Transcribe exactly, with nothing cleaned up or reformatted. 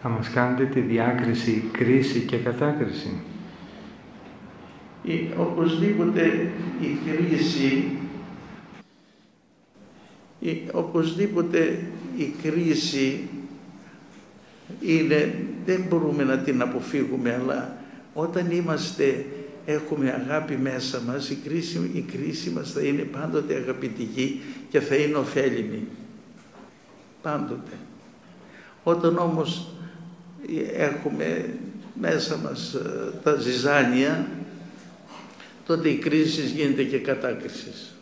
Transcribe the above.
Θα μας κάνετε τη διάκριση κρίση και κατάκριση. Η, οπωσδήποτε η κρίση, η, οπωσδήποτε η κρίση είναι, δεν μπορούμε να την αποφύγουμε, αλλά όταν είμαστε, έχουμε αγάπη μέσα μας, η κρίση, η κρίση μας θα είναι πάντοτε αγαπητική και θα είναι ωφέλιμη. Πάντοτε. Όταν όμως έχουμε μέσα μας τα ζυζάνια, τότε η κρίση γίνεται και κατάκριση.